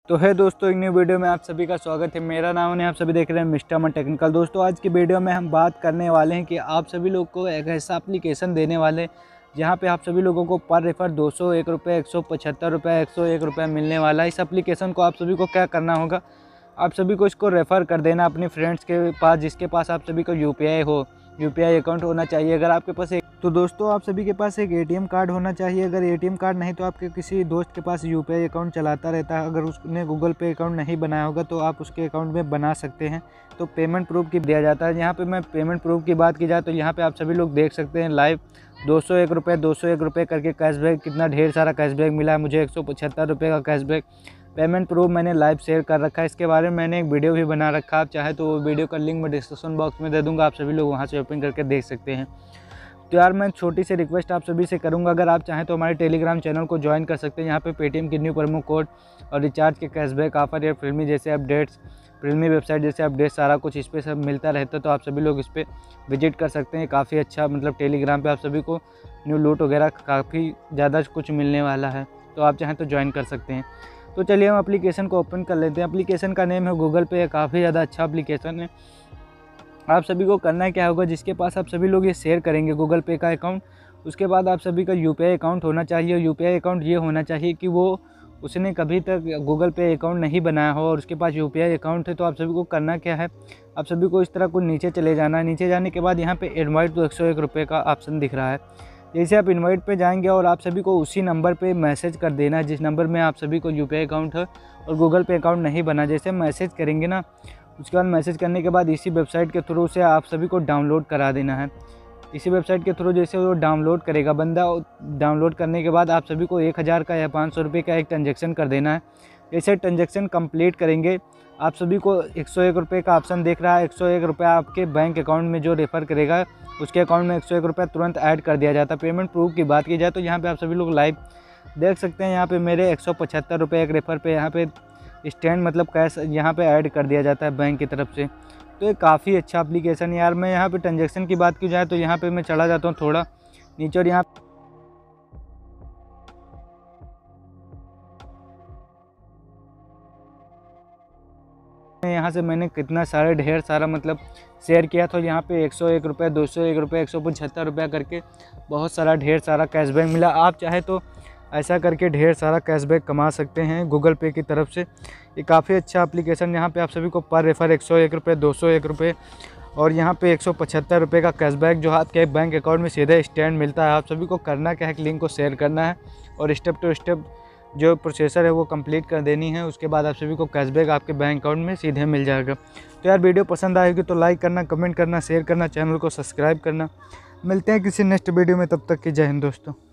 तो है दोस्तों, एक न्यू वीडियो में आप सभी का स्वागत है। मेरा नाम है, आप सभी देख रहे हैं मिस्टर अमन टेक्निकल। दोस्तों आज की वीडियो में हम बात करने वाले हैं कि आप सभी लोग को एक ऐसा एप्लीकेशन देने वाले हैं जहां पे आप सभी लोगों को पर रेफर 201 रुपये, 175 रुपये, 101 रुपये मिलने वाला है। इस एप्लीकेशन को आप सभी को क्या करना होगा, आप सभी को इसको रेफ़र कर देना अपने फ्रेंड्स के पास जिसके पास आप सभी को यूपीआई अकाउंट होना चाहिए। अगर आपके पास तो दोस्तों आप सभी के पास एक एटीएम कार्ड होना चाहिए। अगर एटीएम कार्ड नहीं तो आपके किसी दोस्त के पास यूपीआई अकाउंट चलाता रहता है, अगर उसने गूगल पे अकाउंट नहीं बनाया होगा तो आप उसके अकाउंट में बना सकते हैं। तो पेमेंट प्रूफ की दिया जाता है। यहाँ पे मैं पेमेंट प्रूफ की बात की जाए तो यहाँ पे आप सभी लोग देख सकते हैं लाइव 201 रुपये करके कैशबैक, कितना ढेर सारा कैशबैक मिला है मुझे, 175 रुपये का कैशबैक। पेमेंट प्रूफ मैंने लाइव शेयर कर रखा है, इसके बारे में मैंने एक वीडियो भी बना रखा है। आप चाहे तो वो वीडियो का लिंक मैं डिस्क्रिप्शन बॉक्स में दे दूँगा, आप सभी लोग वहाँ से ओपन करके देख सकते हैं। तो यार मैं छोटी सी रिक्वेस्ट आप सभी से करूंगा, अगर आप चाहें तो हमारे टेलीग्राम चैनल को ज्वाइन कर सकते हैं। यहाँ पे पेटीएम की न्यू प्रोमो कोड और रिचार्ज के कैशबैक ऑफर या फिल्मी जैसे अपडेट्स, फिल्मी वेबसाइट जैसे अपडेट, सारा कुछ इस पर सब मिलता रहता है। तो आप सभी लोग इस पर विजिट कर सकते हैं। काफ़ी अच्छा मतलब टेलीग्राम पे आप सभी को न्यू लूट वगैरह काफ़ी ज़्यादा कुछ मिलने वाला है, तो आप चाहें तो ज्वाइन कर सकते हैं। तो चलिए हम एप्लीकेशन को ओपन कर लेते हैं। एप्लीकेशन का नेम है गूगल पे, काफ़ी ज़्यादा अच्छा एप्लीकेशन है। आप सभी को करना क्या होगा, जिसके पास आप सभी लोग ये शेयर करेंगे गूगल पे का अकाउंट, उसके बाद आप सभी का यूपीआई अकाउंट होना चाहिए। यूपीआई अकाउंट ये होना चाहिए कि उसने कभी तक गूगल पे अकाउंट नहीं बनाया हो और उसके पास यूपीआई अकाउंट है। तो आप सभी को करना क्या है, आप सभी को इस तरह कुछ नीचे चले जाना है। नीचे जाने के बाद यहाँ पे इनवाइट तो 101 रुपये का ऑप्शन दिख रहा है। जैसे आप इनवाइट पे जाएंगे और आप सभी को उसी नंबर पे मैसेज कर देना है जिस नंबर में आप सभी को यूपीआई अकाउंट है और गूगल पे अकाउंट नहीं बना। जैसे मैसेज करेंगे ना, उसके बाद मैसेज करने के बाद इसी वेबसाइट के थ्रू से आप सभी को डाउनलोड करा देना है। इसी वेबसाइट के थ्रू जैसे वो डाउनलोड करेगा बंदा, डाउनलोड करने के बाद आप सभी को 1000 का या 500 रुपये का एक ट्रांजेक्शन कर देना है। जैसे ट्रांजेक्शन कंप्लीट करेंगे आप सभी को 101 रुपये का ऑप्शन देख रहा है। 101 रुपये आपके बैंक अकाउंट में जो रेफ़र करेगा उसके अकाउंट में 101 रुपये तुरंत ऐड कर दिया जाता है। पेमेंट प्रूफ की बात की जाए तो यहाँ पे आप सभी लोग लाइव देख सकते हैं। यहाँ पे मेरे 175 रुपये एक रेफ़र पे यहाँ पे स्टैंड मतलब कैश यहाँ पे ऐड कर दिया जाता है बैंक की तरफ से। तो ये काफ़ी अच्छा एप्लीकेशन है यार। मैं यहाँ पे ट्रांजेक्शन की बात की जाए तो यहाँ पे मैं चला जाता हूँ थोड़ा नीचे और यहाँ से मैंने कितना सारे ढेर सारा मतलब शेयर किया। तो यहाँ पे 101 रुपये, 201 रुपये, 175 रुपये करके बहुत सारा ढेर सारा कैशबैक मिला। आप चाहे तो ऐसा करके ढेर सारा कैशबैक कमा सकते हैं गूगल पे की तरफ से। ये काफ़ी अच्छा एप्लीकेशन। यहाँ पे आप सभी को पर रेफ़र 101 रुपये, 201 रुपये और यहाँ पे 175 रुपये का कैशबैक जो आपके बैंक अकाउंट में सीधे स्टैंड मिलता है। आप सभी को करना क्या है, लिंक को शेयर करना है और स्टेप टू स्टेप जो प्रोसेसर है वो कंप्लीट कर देनी है। उसके बाद आप सभी को कैशबैक आपके बैंक अकाउंट में सीधे मिल जाएगा। तो यार वीडियो पसंद आएगी तो लाइक करना, कमेंट करना, शेयर करना, चैनल को सब्सक्राइब करना। मिलते हैं किसी नेक्स्ट वीडियो में, तब तक की जय हिंद दोस्तों।